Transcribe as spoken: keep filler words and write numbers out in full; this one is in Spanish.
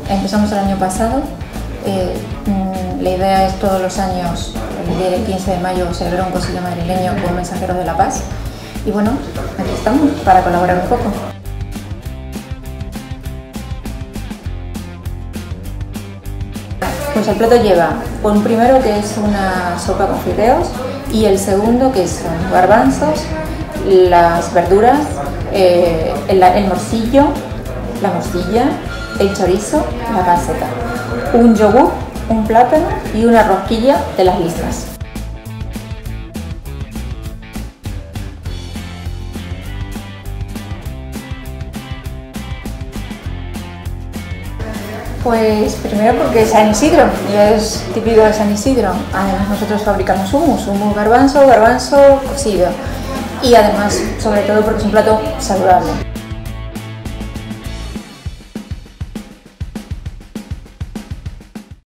empezamos el año pasado. Eh, la idea es todos los años, el día del quince de mayo, celebrar un concilio madrileño con mensajeros de la paz. Y bueno, aquí estamos para colaborar un poco. Pues el plato lleva un primero que es una sopa con fideos y el segundo que son garbanzos, las verduras, eh, el, el morcillo, la morcilla, el chorizo, la panceta, un yogur, un plátano y una rosquilla de las listas. Pues primero porque es San Isidro, y es típico de San Isidro. Además nosotros fabricamos hummus, hummus garbanzo, garbanzo cocido. Y además, sobre todo porque es un plato saludable.